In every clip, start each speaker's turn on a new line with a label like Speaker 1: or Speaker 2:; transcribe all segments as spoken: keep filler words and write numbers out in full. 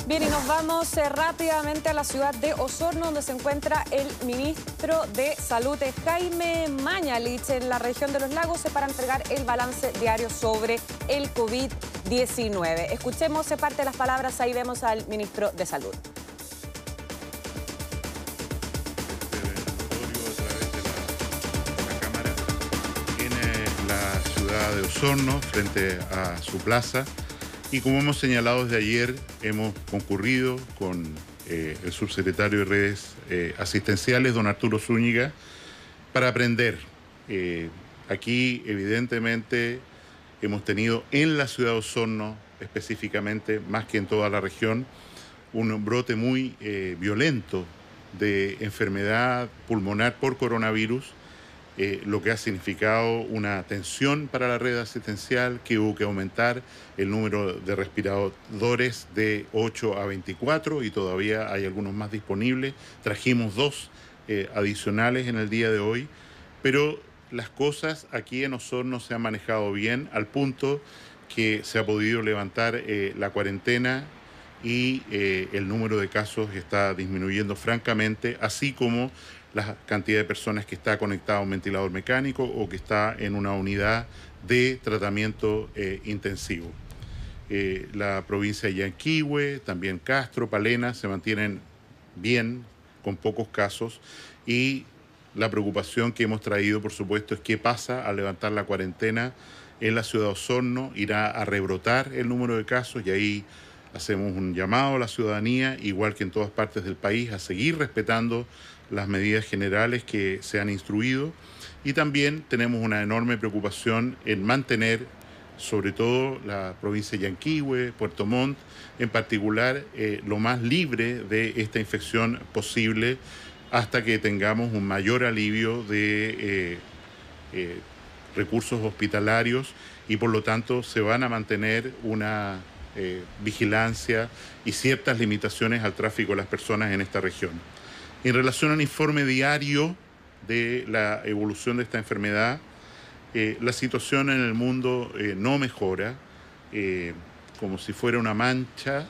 Speaker 1: Bien, y nos vamos eh, rápidamente a la ciudad de Osorno, donde se encuentra el ministro de Salud, eh, Jaime Mañalich, en la región de Los Lagos, eh, para entregar el balance diario sobre el COVID diecinueve. Escuchemos eh, parte de las palabras, ahí vemos al ministro de Salud.
Speaker 2: La ciudad de Osorno, frente a su plaza, y como hemos señalado desde ayer, hemos concurrido con eh, el subsecretario de Redes eh, Asistenciales, don Arturo Zúñiga, para aprender. Eh, aquí, evidentemente, hemos tenido en la ciudad de Osorno, específicamente, más que en toda la región, un brote muy eh, violento de enfermedad pulmonar por coronavirus, Eh, lo que ha significado una tensión para la red asistencial, que hubo que aumentar el número de respiradores de ocho a veinticuatro y todavía hay algunos más disponibles. Trajimos dos eh, adicionales en el día de hoy, pero las cosas aquí en Osorno se han manejado bien, al punto que se ha podido levantar eh, la cuarentena y eh, el número de casos está disminuyendo francamente, así como la cantidad de personas que está conectada a un ventilador mecánico o que está en una unidad de tratamiento eh, intensivo. Eh, la provincia de Yanquihue, también Castro, Palena, se mantienen bien, con pocos casos, y la preocupación que hemos traído, por supuesto, es qué pasa al levantar la cuarentena en la ciudad de Osorno. Irá a rebrotar el número de casos, y ahí hacemos un llamado a la ciudadanía, igual que en todas partes del país, a seguir respetando las medidas generales que se han instruido, y también tenemos una enorme preocupación en mantener, sobre todo la provincia de Yanquihue, Puerto Montt, en particular, eh, lo más libre de esta infección posible, hasta que tengamos un mayor alivio de eh, eh, recursos hospitalarios, y por lo tanto se van a mantener una eh, vigilancia y ciertas limitaciones al tráfico de las personas en esta región. En relación al informe diario de la evolución de esta enfermedad, eh, la situación en el mundo eh, no mejora, eh, como si fuera una mancha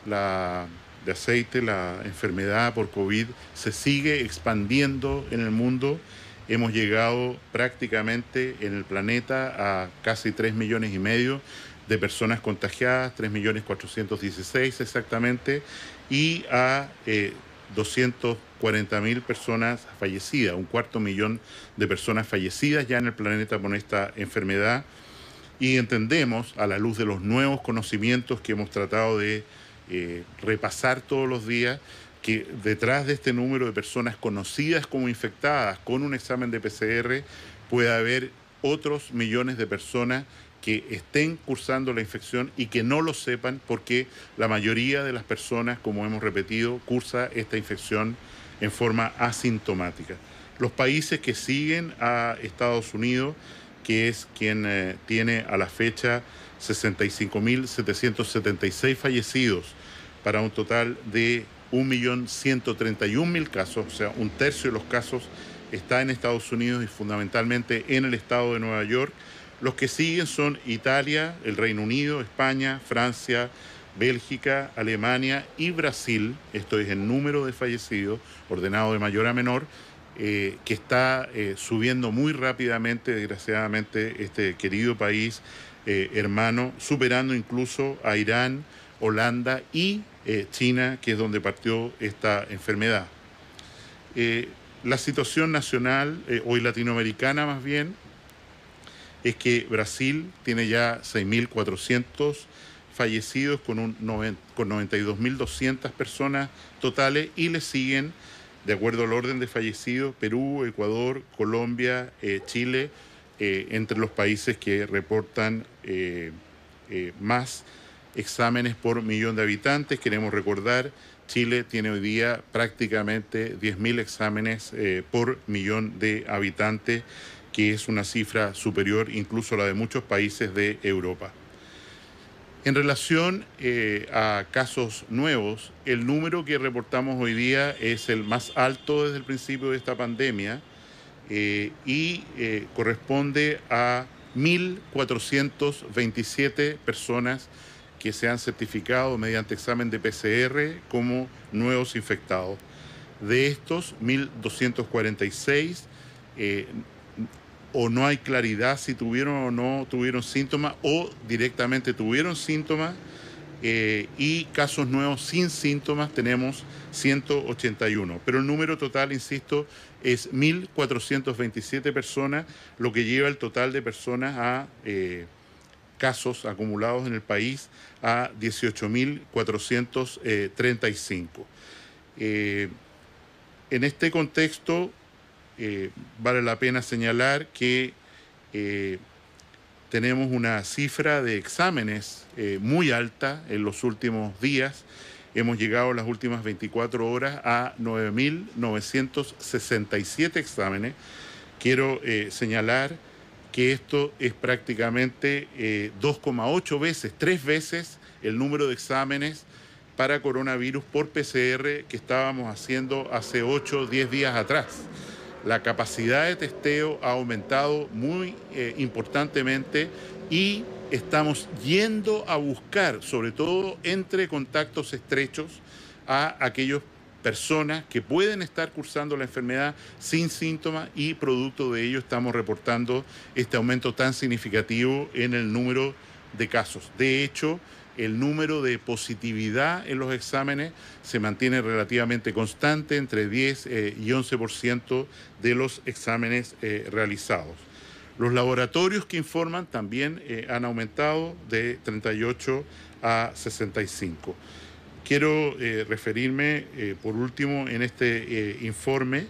Speaker 2: la, de aceite. La enfermedad por COVID se sigue expandiendo en el mundo. Hemos llegado prácticamente en el planeta a casi tres millones y medio de personas contagiadas, tres millones cuatrocientos dieciséis exactamente, y a eh, doscientas cuarenta mil personas fallecidas, un cuarto millón de personas fallecidas ya en el planeta por esta enfermedad. Y entendemos, a la luz de los nuevos conocimientos que hemos tratado de eh, repasar todos los días, que detrás de este número de personas conocidas como infectadas con un examen de P C R puede haber otros millones de personas que estén cursando la infección y que no lo sepan, porque la mayoría de las personas, como hemos repetido, cursa esta infección en forma asintomática. Los países que siguen a Estados Unidos, que es quien eh, tiene a la fecha sesenta y cinco mil setecientos setenta y seis fallecidos para un total de un millón ciento treinta y un mil casos, o sea, un tercio de los casos está en Estados Unidos y fundamentalmente en el estado de Nueva York. Los que siguen son Italia, el Reino Unido, España, Francia, Bélgica, Alemania y Brasil. Esto es el número de fallecidos, ordenado de mayor a menor, eh, que está eh, subiendo muy rápidamente, desgraciadamente, este querido país eh, hermano, superando incluso a Irán, Holanda y eh, China, que es donde partió esta enfermedad. Eh, la situación nacional, eh, hoy latinoamericana más bien, es que Brasil tiene ya seis mil cuatrocientos fallecidos con, un noventa, con noventa y dos mil doscientas personas totales, y le siguen, de acuerdo al orden de fallecidos, Perú, Ecuador, Colombia, eh, Chile, eh, entre los países que reportan eh, eh, más exámenes por millón de habitantes. Queremos recordar, Chile tiene hoy día prácticamente diez mil exámenes eh, por millón de habitantes, que es una cifra superior incluso a la de muchos países de Europa. En relación eh, a casos nuevos, el número que reportamos hoy día es el más alto desde el principio de esta pandemia eh, y eh, corresponde a mil cuatrocientas veintisiete personas que se han certificado mediante examen de P C R como nuevos infectados. De estos, mil doscientos cuarenta y seis eh, o no hay claridad si tuvieron o no tuvieron síntomas o directamente tuvieron síntomas, eh, y casos nuevos sin síntomas tenemos ciento ochenta y uno. Pero el número total, insisto, es mil cuatrocientas veintisiete personas, lo que lleva el total de personas a eh, casos acumulados en el país a dieciocho mil cuatrocientos treinta y cinco. Eh, en este contexto, eh, vale la pena señalar que eh, tenemos una cifra de exámenes eh, muy alta en los últimos días. Hemos llegado en las últimas veinticuatro horas a nueve mil novecientos sesenta y siete exámenes. Quiero eh, señalar que esto es prácticamente eh, dos coma ocho veces, tres veces el número de exámenes para coronavirus por P C R que estábamos haciendo hace ocho o diez días atrás. La capacidad de testeo ha aumentado muy eh, importantemente y estamos yendo a buscar, sobre todo entre contactos estrechos, a aquellas personas que pueden estar cursando la enfermedad sin síntomas y producto de ello estamos reportando este aumento tan significativo en el número de casos. De hecho, el número de positividad en los exámenes se mantiene relativamente constante, entre diez eh, y once por ciento de los exámenes eh, realizados. Los laboratorios que informan también eh, han aumentado de treinta y ocho a sesenta y cinco. Quiero eh, referirme, eh, por último, en este eh, informe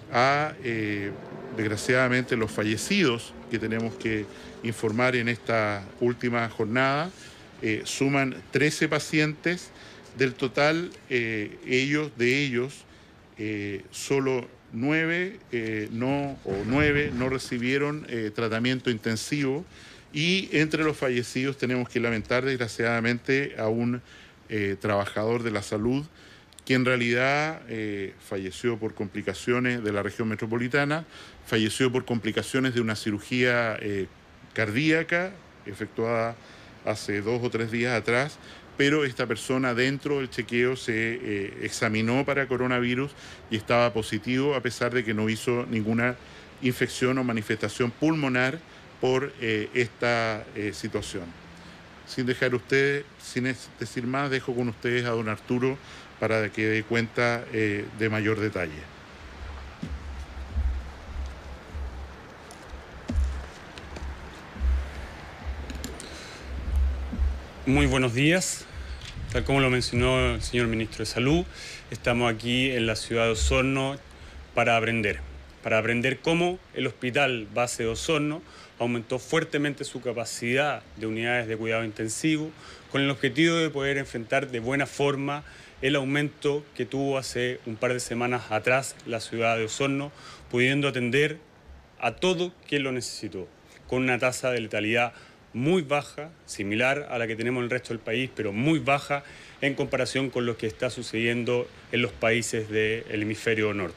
Speaker 2: a, eh, desgraciadamente, los fallecidos que tenemos que informar en esta última jornada. Eh, suman trece pacientes, del total eh, ellos, de ellos eh, solo nueve eh, no o nueve no recibieron eh, tratamiento intensivo y entre los fallecidos tenemos que lamentar desgraciadamente a un eh, trabajador de la salud que en realidad eh, falleció por complicaciones de la región metropolitana, falleció por complicaciones de una cirugía eh, cardíaca efectuada hace dos o tres días atrás, pero esta persona dentro del chequeo se eh, examinó para coronavirus y estaba positivo a pesar de que no hizo ninguna infección o manifestación pulmonar por eh, esta eh, situación. Sin dejar ustedes, sin decir más, dejo con ustedes a don Arturo para que dé cuenta eh, de mayor detalle.
Speaker 3: Muy buenos días. Tal como lo mencionó el señor Ministro de Salud, estamos aquí en la ciudad de Osorno para aprender. Para aprender cómo el Hospital Base de Osorno aumentó fuertemente su capacidad de unidades de cuidado intensivo con el objetivo de poder enfrentar de buena forma el aumento que tuvo hace un par de semanas atrás la ciudad de Osorno, pudiendo atender a todo quien lo necesitó, con una tasa de letalidad muy baja, similar a la que tenemos en el resto del país, pero muy baja en comparación con lo que está sucediendo en los países del hemisferio norte.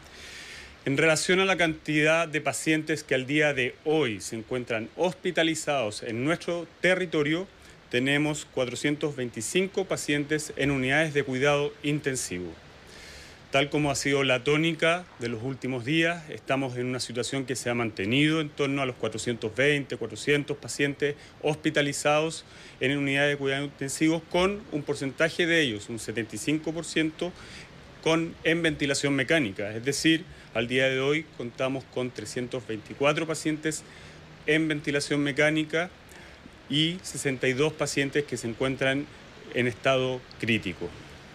Speaker 3: En relación a la cantidad de pacientes que al día de hoy se encuentran hospitalizados en nuestro territorio, tenemos cuatrocientos veinticinco pacientes en unidades de cuidado intensivo. Tal como ha sido la tónica de los últimos días, estamos en una situación que se ha mantenido en torno a los cuatrocientos veinte, cuatrocientos pacientes hospitalizados en unidades de cuidado intensivos, con un porcentaje de ellos, un setenta y cinco por ciento, con, en ventilación mecánica. Es decir, al día de hoy contamos con trescientos veinticuatro pacientes en ventilación mecánica y sesenta y dos pacientes que se encuentran en estado crítico.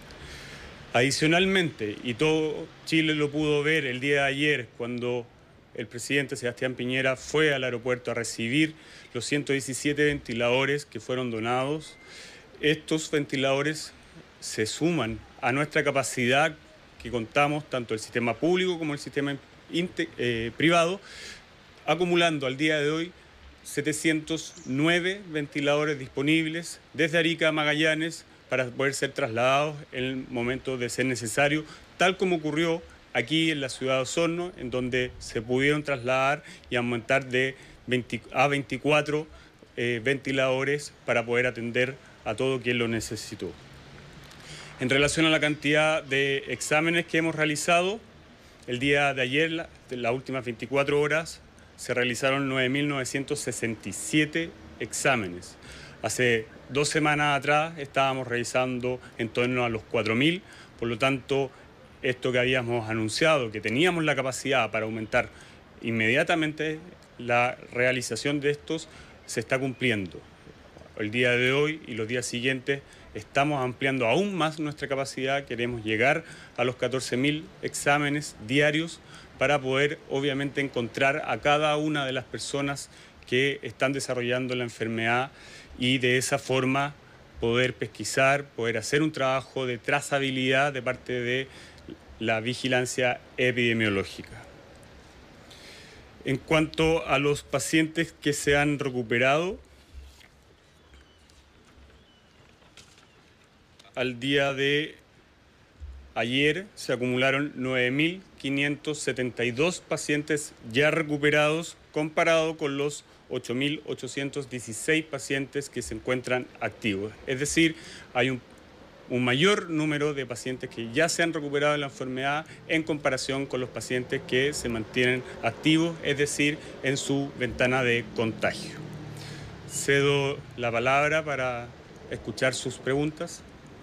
Speaker 3: Adicionalmente, y todo Chile lo pudo ver el día de ayer cuando el presidente Sebastián Piñera fue al aeropuerto a recibir los ciento diecisiete ventiladores que fueron donados, estos ventiladores se suman a nuestra capacidad que contamos, tanto el sistema público como el sistema eh, privado, acumulando al día de hoy setecientos nueve ventiladores disponibles desde Arica a Magallanes, para poder ser trasladados en el momento de ser necesario, tal como ocurrió aquí en la ciudad de Osorno, en donde se pudieron trasladar y aumentar de veinte a veinticuatro eh, ventiladores para poder atender a todo quien lo necesitó. En relación a la cantidad de exámenes que hemos realizado, el día de ayer, la, las últimas veinticuatro horas, se realizaron nueve mil novecientos sesenta y siete exámenes. Hace dos semanas atrás estábamos realizando en torno a los cuatro mil, por lo tanto, esto que habíamos anunciado, que teníamos la capacidad para aumentar inmediatamente la realización de estos, se está cumpliendo. El día de hoy y los días siguientes estamos ampliando aún más nuestra capacidad, queremos llegar a los catorce mil exámenes diarios para poder obviamente encontrar a cada una de las personas que están desarrollando la enfermedad y de esa forma poder pesquisar, poder hacer un trabajo de trazabilidad de parte de la vigilancia epidemiológica. En cuanto a los pacientes que se han recuperado, al día de ayer se acumularon nueve mil quinientos setenta y dos pacientes ya recuperados, comparado con los ocho mil ochocientos dieciséis pacientes que se encuentran activos. Es decir, hay un, un mayor número de pacientes que ya se han recuperado de la enfermedad en comparación con los pacientes que se mantienen activos, es decir, en su ventana de contagio. Cedo la palabra para escuchar sus preguntas.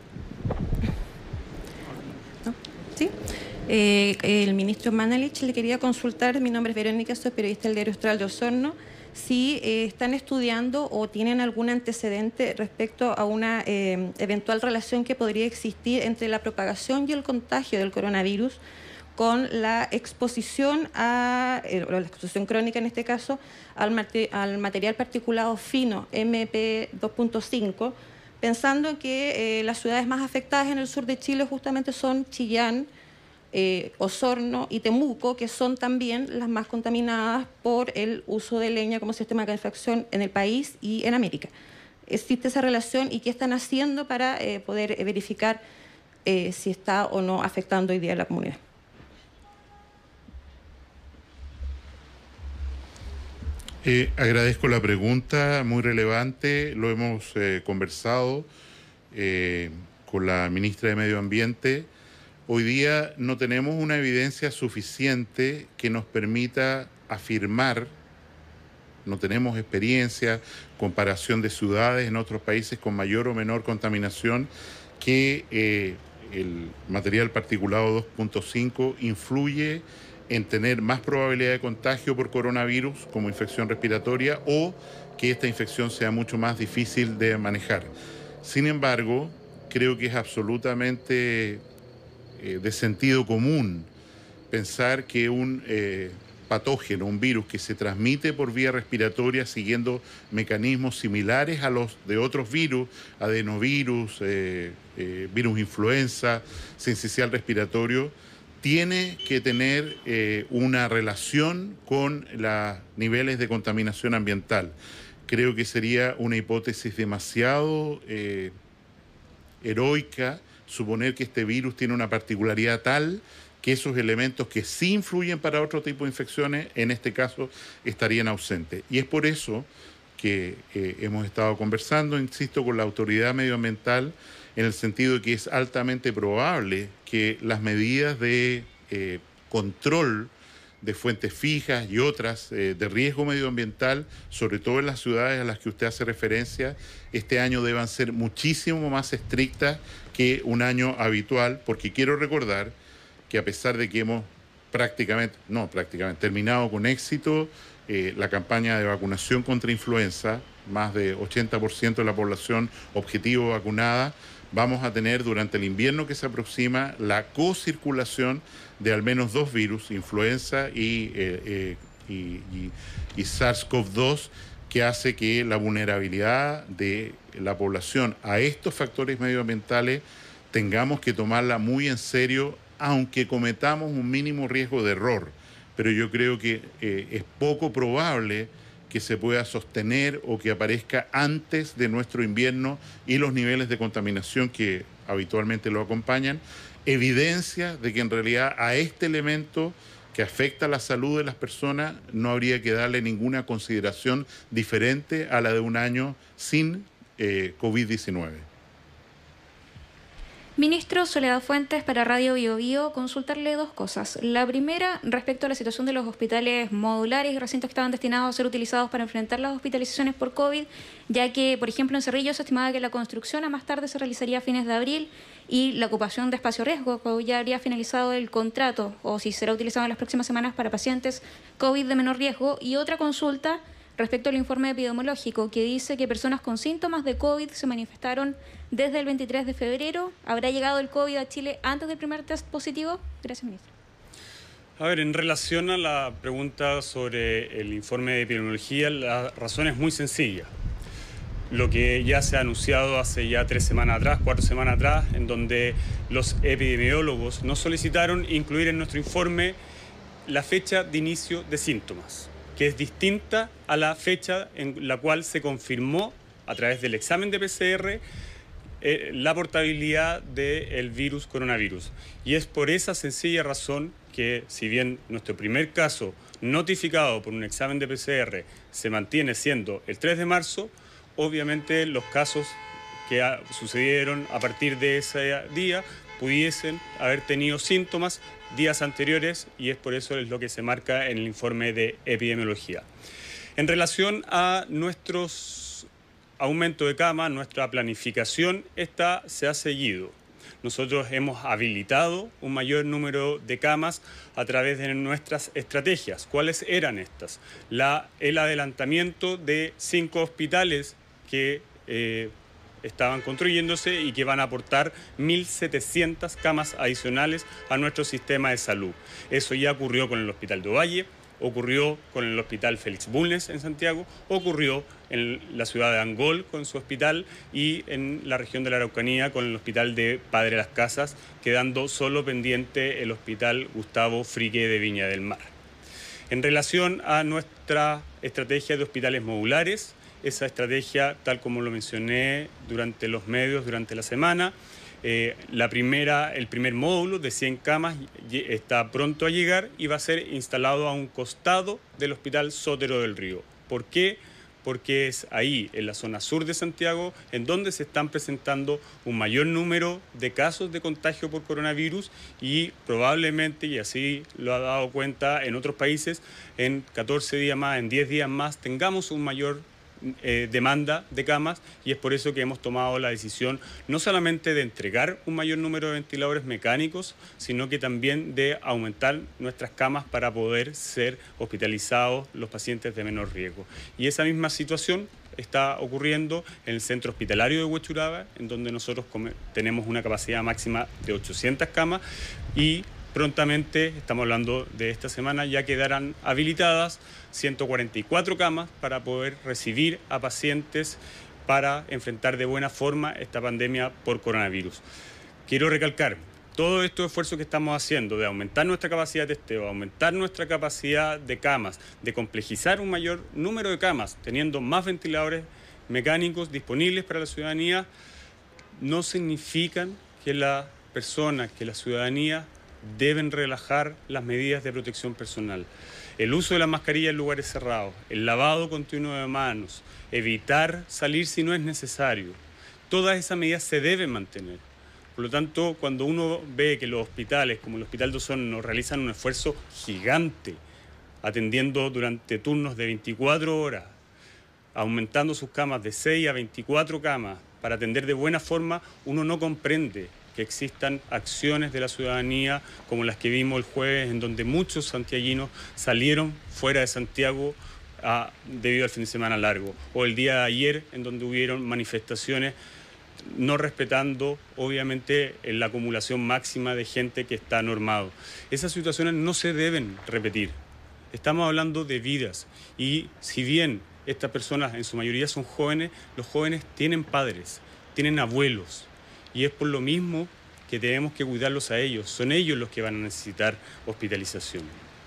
Speaker 4: Sí. Eh, el ministro Mañalich le quería consultar, mi nombre es Verónica, soy periodista del Diario Austral de Osorno, si eh, están estudiando o tienen algún antecedente respecto a una eh, eventual relación que podría existir entre la propagación y el contagio del coronavirus con la exposición, a, eh, o la exposición crónica en este caso, al, mate, al material particulado fino M P dos punto cinco, pensando que eh, las ciudades más afectadas en el sur de Chile justamente son Chillán, eh, Osorno y Temuco, que son también las más contaminadas por el uso de leña como sistema de calefacción en el país y en América. ¿Existe esa relación y qué están haciendo para eh, poder verificar eh, si está o no afectando hoy día a la comunidad?
Speaker 2: Eh, agradezco la pregunta, muy relevante, lo hemos eh, conversado eh, con la ministra de Medio Ambiente. Hoy día no tenemos una evidencia suficiente que nos permita afirmar, no tenemos experiencia, comparación de ciudades en otros países con mayor o menor contaminación, que eh, el material particulado dos punto cinco influye en tener más probabilidad de contagio por coronavirus como infección respiratoria o que esta infección sea mucho más difícil de manejar. Sin embargo, creo que es absolutamente eh, de sentido común pensar que un eh, patógeno, un virus que se transmite por vía respiratoria siguiendo mecanismos similares a los de otros virus, adenovirus, eh, eh, virus influenza, sincicial respiratorio, tiene que tener eh, una relación con los niveles de contaminación ambiental. Creo que sería una hipótesis demasiado eh, heroica suponer que este virus tiene una particularidad tal que esos elementos que sí influyen para otro tipo de infecciones, en este caso, estarían ausentes. Y es por eso que eh, hemos estado conversando, insisto, con la autoridad medioambiental, en el sentido de que es altamente probable que las medidas de eh, control de fuentes fijas y otras eh, de riesgo medioambiental, sobre todo en las ciudades a las que usted hace referencia, este año deban ser muchísimo más estrictas que un año habitual, porque quiero recordar que a pesar de que hemos prácticamente, no prácticamente, terminado con éxito eh, la campaña de vacunación contra influenza, más de ochenta por ciento de la población objetivo vacunada, vamos a tener durante el invierno que se aproxima la co-circulación de al menos dos virus, influenza y, eh, eh, y, y, y SARS CoV dos, que hace que la vulnerabilidad de la población a estos factores medioambientales tengamos que tomarla muy en serio, aunque cometamos un mínimo riesgo de error. Pero yo creo que eh, es poco probable que se pueda sostener o que aparezca antes de nuestro invierno y los niveles de contaminación que habitualmente lo acompañan, evidencia de que en realidad a este elemento que afecta la salud de las personas no habría que darle ninguna consideración diferente a la de un año sin eh, COVID diecinueve.
Speaker 5: Ministro, Soledad Fuentes para Radio Bio Bio, consultarle dos cosas. La primera, respecto a la situación de los hospitales modulares y recintos que estaban destinados a ser utilizados para enfrentar las hospitalizaciones por COVID, ya que, por ejemplo, en Cerrillo se estimaba que la construcción a más tarde se realizaría a fines de abril y la ocupación de espacio riesgo, que ya habría finalizado el contrato, o si será utilizado en las próximas semanas para pacientes COVID de menor riesgo. Y otra consulta respecto al informe epidemiológico, que dice que personas con síntomas de COVID se manifestaron desde el veintitrés de febrero. ¿Habrá llegado el COVID a Chile antes del primer test positivo? Gracias, ministro.
Speaker 3: A ver, en relación a la pregunta sobre el informe de epidemiología, la razón es muy sencilla. Lo que ya se ha anunciado hace ya tres semanas atrás, cuatro semanas atrás, en donde los epidemiólogos nos solicitaron incluir en nuestro informe la fecha de inicio de síntomas, que es distinta a la fecha en la cual se confirmó a través del examen de P C R eh, la portabilidad del virus coronavirus. Y es por esa sencilla razón que, si bien nuestro primer caso notificado por un examen de P C R se mantiene siendo el tres de marzo, obviamente los casos que a, sucedieron a partir de ese día pudiesen haber tenido síntomas días anteriores, y es por eso es lo que se marca en el informe de epidemiología. En relación a nuestros aumentos de cama, nuestra planificación, esta se ha seguido. Nosotros hemos habilitado un mayor número de camas a través de nuestras estrategias. ¿Cuáles eran estas? La, el adelantamiento de cinco hospitales que eh, estaban construyéndose y que van a aportar mil setecientas camas adicionales a nuestro sistema de salud. Eso ya ocurrió con el Hospital de Ovalle, ocurrió con el Hospital Félix Bulnes en Santiago, ocurrió en la ciudad de Angol con su hospital y en la región de la Araucanía con el Hospital de Padre Las Casas, quedando solo pendiente el Hospital Gustavo Frique de Viña del Mar. En relación a nuestra estrategia de hospitales modulares, esa estrategia, tal como lo mencioné durante los medios, durante la semana, eh, la primera, el primer módulo de cien camas está pronto a llegar y va a ser instalado a un costado del Hospital Sotero del Río. ¿Por qué? Porque es ahí, en la zona sur de Santiago, en donde se están presentando un mayor número de casos de contagio por coronavirus y probablemente, y así lo ha dado cuenta en otros países, en catorce días más, en diez días más, tengamos un mayor Eh, demanda de camas, y es por eso que hemos tomado la decisión no solamente de entregar un mayor número de ventiladores mecánicos, sino que también de aumentar nuestras camas para poder ser hospitalizados los pacientes de menor riesgo. Y esa misma situación está ocurriendo en el centro hospitalario de Huechuraba, en donde nosotros tenemos una capacidad máxima de ochocientas camas y prontamente, estamos hablando de esta semana, ya quedarán habilitadas ciento cuarenta y cuatro camas para poder recibir a pacientes para enfrentar de buena forma esta pandemia por coronavirus. Quiero recalcar, todos estos esfuerzos que estamos haciendo de aumentar nuestra capacidad de testeo, aumentar nuestra capacidad de camas, de complejizar un mayor número de camas, teniendo más ventiladores mecánicos disponibles para la ciudadanía, no significan que las personas, que la ciudadanía deben relajar las medidas de protección personal. El uso de la mascarilla en lugares cerrados, el lavado continuo de manos, evitar salir si no es necesario, todas esas medidas se deben mantener. Por lo tanto, cuando uno ve que los hospitales, como el Hospital de Osorno, realizan un esfuerzo gigante, atendiendo durante turnos de veinticuatro horas, aumentando sus camas de seis a veinticuatro camas, para atender de buena forma, uno no comprende que existan acciones de la ciudadanía como las que vimos el jueves, en donde muchos santiaguinos salieron fuera de Santiago a, debido al fin de semana largo, o el día de ayer, en donde hubieron manifestaciones no respetando, obviamente, la acumulación máxima de gente que está normado. Esas situaciones no se deben repetir. Estamos hablando de vidas, y si bien estas personas en su mayoría son jóvenes, los jóvenes tienen padres, tienen abuelos, y es por lo mismo que tenemos que cuidarlos a ellos. Son ellos los que van a necesitar hospitalización.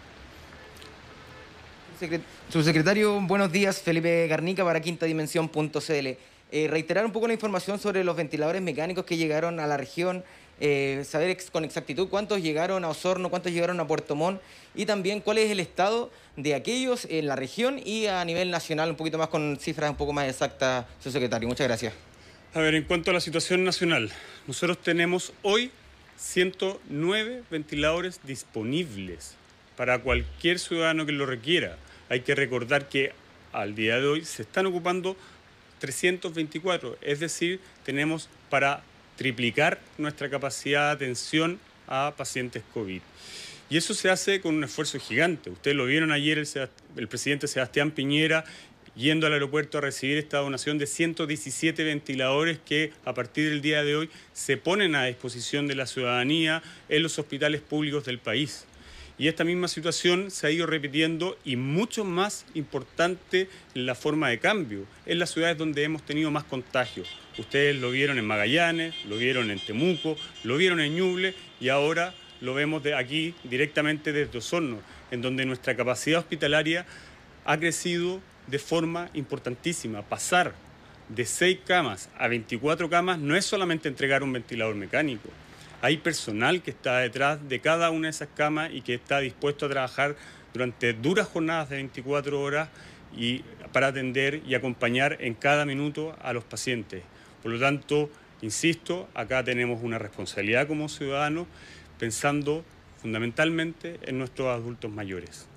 Speaker 6: Subsecretario, buenos días. Felipe Garnica para quinta dimensión punto c l. Eh, reiterar un poco la información sobre los ventiladores mecánicos que llegaron a la región. eh, saber ex con exactitud cuántos llegaron a Osorno, cuántos llegaron a Puerto Montt y también cuál es el estado de aquellos en la región y a nivel nacional, un poquito más con cifras un poco más exactas, subsecretario. Muchas gracias.
Speaker 3: A ver, en cuanto a la situación nacional, nosotros tenemos hoy ciento nueve ventiladores disponibles para cualquier ciudadano que lo requiera. Hay que recordar que al día de hoy se están ocupando trescientos veinticuatro, es decir, tenemos para triplicar nuestra capacidad de atención a pacientes COVID. Y eso se hace con un esfuerzo gigante. Ustedes lo vieron ayer, el, el presidente Sebastián Piñera yendo al aeropuerto a recibir esta donación de ciento diecisiete ventiladores que a partir del día de hoy se ponen a disposición de la ciudadanía en los hospitales públicos del país. Y esta misma situación se ha ido repitiendo y mucho más importante en la forma de cambio, en las ciudades donde hemos tenido más contagios. Ustedes lo vieron en Magallanes, lo vieron en Temuco, lo vieron en Ñuble y ahora lo vemos de aquí directamente desde Osorno, en donde nuestra capacidad hospitalaria ha crecido de forma importantísima. Pasar de seis camas a veinticuatro camas no es solamente entregar un ventilador mecánico. Hay personal que está detrás de cada una de esas camas y que está dispuesto a trabajar durante duras jornadas de veinticuatro horas y para atender y acompañar en cada minuto a los pacientes. Por lo tanto, insisto, acá tenemos una responsabilidad como ciudadanos pensando fundamentalmente en nuestros adultos mayores.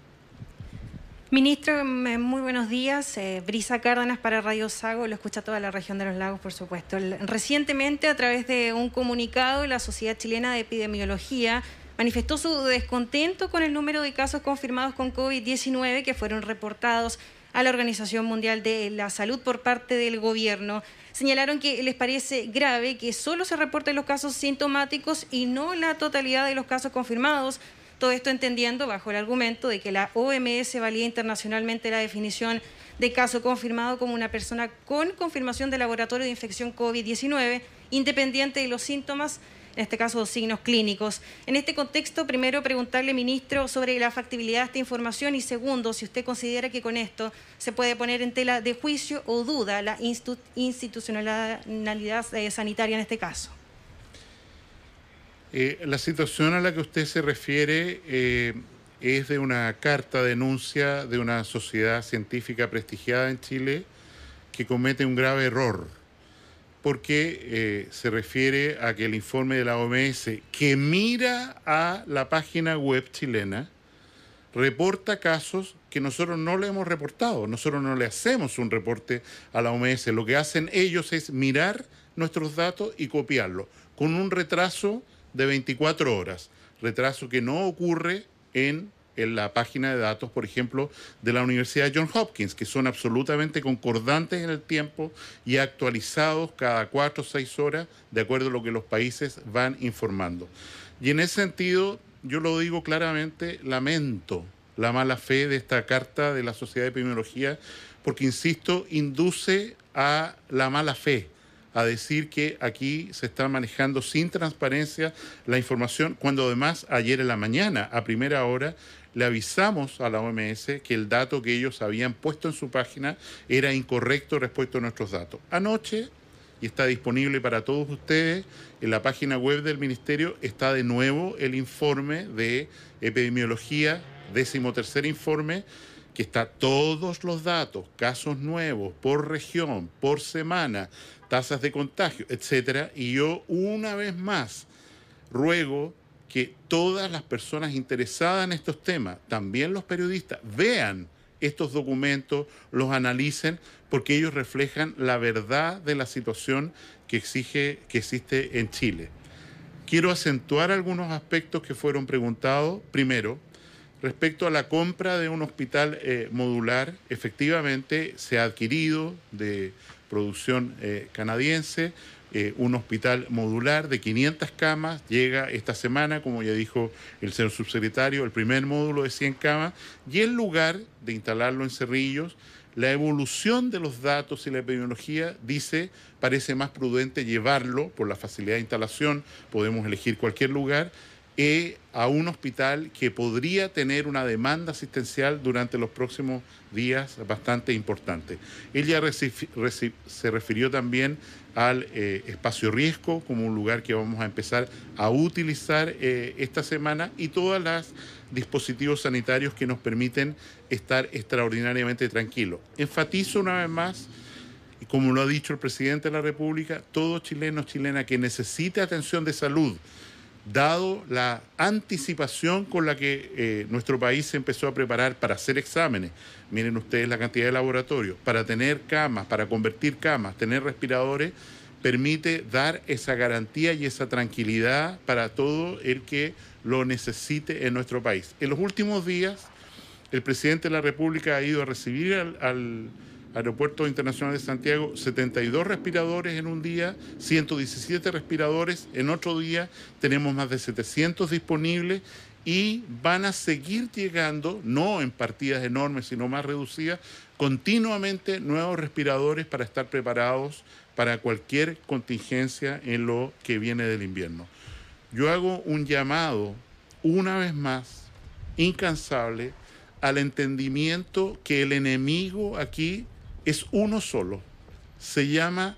Speaker 7: Ministro, muy buenos días. Eh, Brisa Cárdenas para Radio Sago, lo escucha toda la región de los lagos, por supuesto. El, recientemente, a través de un comunicado, la Sociedad Chilena de Epidemiología manifestó su descontento con el número de casos confirmados con COVID diecinueve que fueron reportados a la Organización Mundial de la Salud por parte del gobierno. Señalaron que les parece grave que solo se reporten los casos sintomáticos y no la totalidad de los casos confirmados. Todo esto entendiendo bajo el argumento de que la O M S valida internacionalmente la definición de caso confirmado como una persona con confirmación de laboratorio de infección COVID diecinueve, independiente de los síntomas, en este caso signos clínicos. En este contexto, primero preguntarle, ministro, sobre la factibilidad de esta información y segundo, si usted considera que con esto se puede poner en tela de juicio o duda la institu institucionalidad eh, sanitaria en este caso.
Speaker 2: Eh, la situación a la que usted se refiere eh, es de una carta denuncia de una sociedad científica prestigiada en Chile que comete un grave error, porque eh, se refiere a que el informe de la O M S, que mira a la página web chilena, reporta casos que nosotros no le hemos reportado. Nosotros no le hacemos un reporte a la O M S. Lo que hacen ellos es mirar nuestros datos y copiarlos, con un retraso de veinticuatro horas, retraso que no ocurre en, en la página de datos, por ejemplo, de la Universidad Johns Hopkins, que son absolutamente concordantes en el tiempo y actualizados cada cuatro o seis horas, de acuerdo a lo que los países van informando. Y en ese sentido, yo lo digo claramente, lamento la mala fe de esta carta de la Sociedad de Epidemiología, porque, insisto, induce a la mala fe, a decir que aquí se está manejando sin transparencia la información, cuando además ayer en la mañana, a primera hora, le avisamos a la O M S que el dato que ellos habían puesto en su página era incorrecto respecto a nuestros datos. Anoche, y está disponible para todos ustedes, en la página web del Ministerio está de nuevo el informe de epidemiología, décimo tercer informe, que está todos los datos, casos nuevos, por región, por semana, tasas de contagio, etcétera. Y yo una vez más ruego que todas las personas interesadas en estos temas, también los periodistas, vean estos documentos, los analicen, porque ellos reflejan la verdad de la situación que exige, que existe en Chile. Quiero acentuar algunos aspectos que fueron preguntados. Primero, respecto a la compra de un hospital eh, modular, efectivamente se ha adquirido de producción eh, canadiense eh, un hospital modular de quinientas camas. Llega esta semana, como ya dijo el señor subsecretario, el primer módulo de cien camas, y en lugar de instalarlo en Cerrillos, la evolución de los datos y la epidemiología dice, parece más prudente llevarlo por la facilidad de instalación, podemos elegir cualquier lugar, eh, a un hospital que podría tener una demanda asistencial durante los próximos días bastante importante. Ella se refirió también al eh, espacio riesgo como un lugar que vamos a empezar a utilizar eh, esta semana, y todos los dispositivos sanitarios que nos permiten estar extraordinariamente tranquilos. Enfatizo una vez más, y como lo ha dicho el presidente de la República, todo chileno o chilena que necesite atención de salud, dado la anticipación con la que eh, nuestro país se empezó a preparar para hacer exámenes, miren ustedes la cantidad de laboratorios, para tener camas, para convertir camas, tener respiradores, permite dar esa garantía y esa tranquilidad para todo el que lo necesite en nuestro país. En los últimos días, el presidente de la República ha ido a recibir al, al Aeropuerto Internacional de Santiago setenta y dos respiradores en un día, ciento diecisiete respiradores en otro día, tenemos más de setecientos disponibles y van a seguir llegando, no en partidas enormes, sino más reducidas, continuamente nuevos respiradores para estar preparados para cualquier contingencia en lo que viene del invierno. Yo hago un llamado, una vez más, incansable, al entendimiento que el enemigo aquí es uno solo. Se llama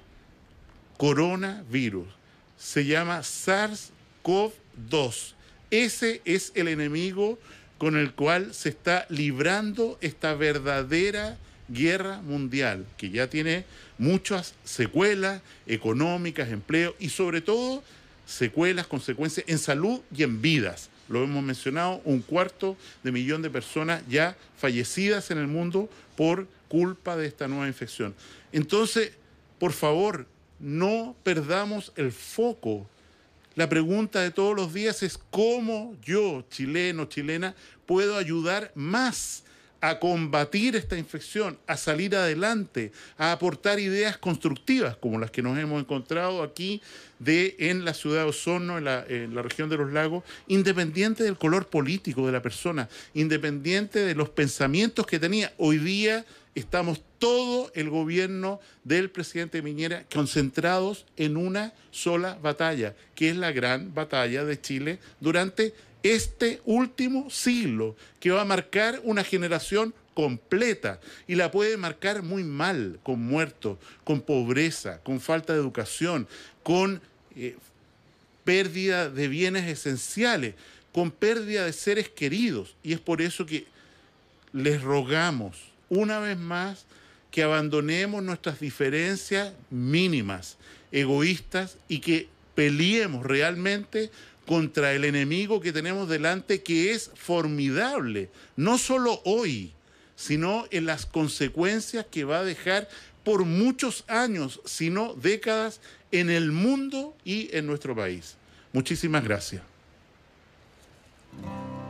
Speaker 2: coronavirus, se llama SARS CoV dos. Ese es el enemigo con el cual se está librando esta verdadera guerra mundial, que ya tiene muchas secuelas económicas, empleo y sobre todo secuelas, consecuencias en salud y en vidas. Lo hemos mencionado, un cuarto de millón de personas ya fallecidas en el mundo por culpa de esta nueva infección. Entonces, por favor, no perdamos el foco. La pregunta de todos los días es cómo yo, chileno, chilena, puedo ayudar más a combatir esta infección, a salir adelante, a aportar ideas constructivas como las que nos hemos encontrado aquí de, en la ciudad de Osorno, en la, en la región de los lagos, independiente del color político de la persona, independiente de los pensamientos que tenía. Hoy día estamos todo el gobierno del presidente Piñera concentrados en una sola batalla, que es la gran batalla de Chile durante este último siglo, que va a marcar una generación completa y la puede marcar muy mal, con muertos, con pobreza, con falta de educación, con eh, pérdida de bienes esenciales, con pérdida de seres queridos. Y es por eso que les rogamos una vez más que abandonemos nuestras diferencias mínimas, egoístas, y que peleemos realmente contra el enemigo que tenemos delante, que es formidable, no solo hoy, sino en las consecuencias que va a dejar por muchos años, sino décadas, en el mundo y en nuestro país. Muchísimas gracias.